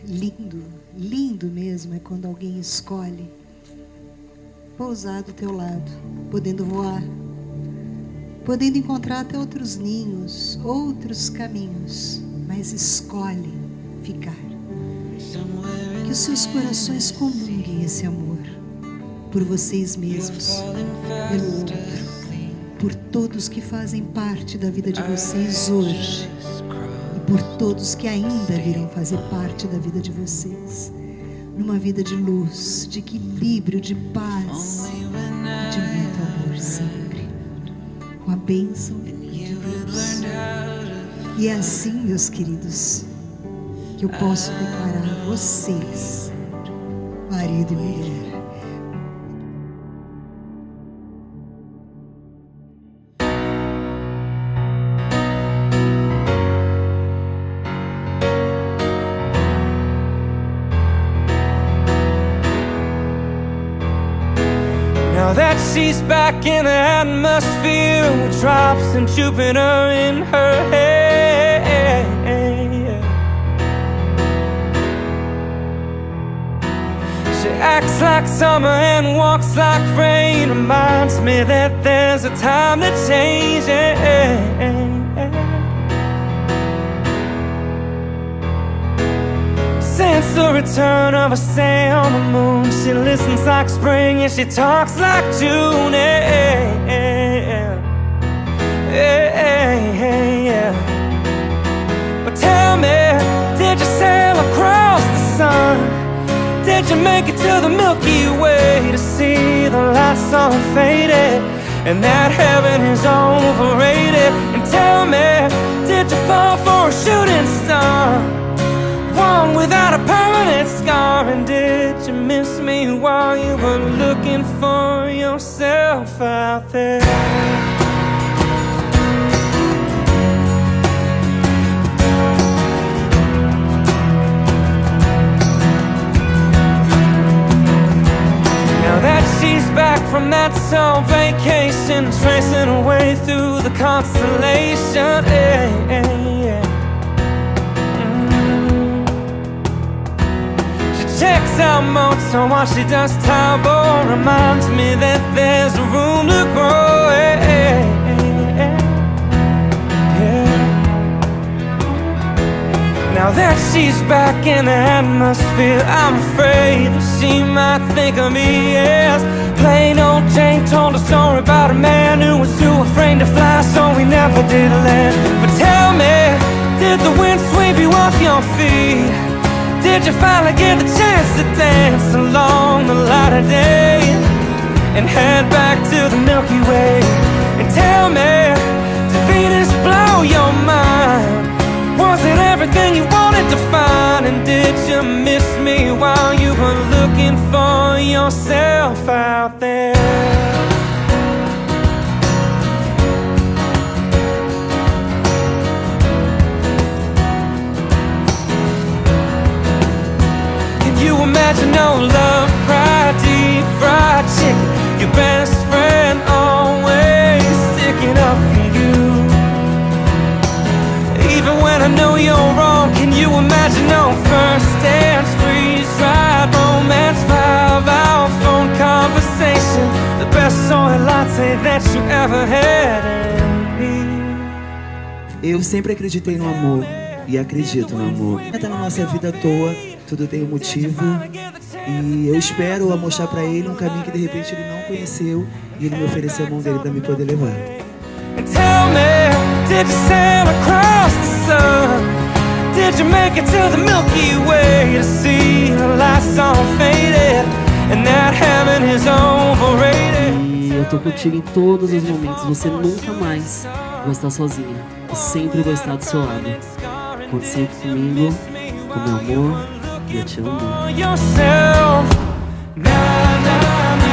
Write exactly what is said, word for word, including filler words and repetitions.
lindo, lindo mesmo é quando alguém escolhe pousar do teu lado, podendo voar, podendo encontrar até outros ninhos, outros caminhos, mas escolhe ficar. Que os seus corações comunguem esse amor por vocês mesmos, pelo outro, por todos que fazem parte da vida de vocês hoje e por todos que ainda virão fazer parte da vida de vocês, numa vida de luz, de equilíbrio, de paz, de muito amor sempre, com a bênção de Deus. E é assim, meus queridos, que eu posso declarar vocês, marido e mulher. Now that she's back in the atmosphere with drops and Jupiter in her head, she acts like summer and walks like rain, reminds me that there's a time to change. Since the return of a stay on the moon, she listens like spring and she talks like June. Yeah, yeah, yeah, yeah. But tell me, did you sail across the sun? Did you make it to the Milky Way to see the lights all faded and that heaven is overrated? And tell me, did you fall for a shooting star, one without a permanent scar? And did you miss me while you were looking for yourself out there? Now that she's back from that summer vacation, tracing her way through the constellation, yeah, yeah, yeah. Checks out Mozart while she does Taubes, reminds me that there's room to grow. Yeah, yeah. Now that she's back in the atmosphere, I'm afraid that she might think of me as plain old Jane told a story about a man who was too afraid to fly, so he never did land. But tell me, did the wind sweep you off your feet? Did you finally get the chance to dance along the light of day and head back to the Milky Way? And tell me, did Venus blow your mind? Was it everything you wanted to find? And did you miss me while you were looking for yourself out there? Imagine no love, cry, deep fried chicken, your best friend always sticking up for you. Even when I know you're wrong, can you imagine no first dance, freeze, ride, romance, five hour phone conversation, the best soy latte that you ever had in me? Eu sempre acreditei no amor e acredito no amor. Tá na nossa vida à toa, tudo tem um motivo. E eu espero mostrar pra ele um caminho que de repente ele não conheceu e ele me ofereceu a mão dele pra me poder levar. And tell me, did you sail across the sun? Did you make it to the Milky Way to see the lights all faded and that heaven is overrated? E eu tô contigo em todos os momentos. Você nunca mais vai estar sozinha. Eu sempre vou estar do seu lado. Conte sempre comigo, com meu amor. Eu te amo.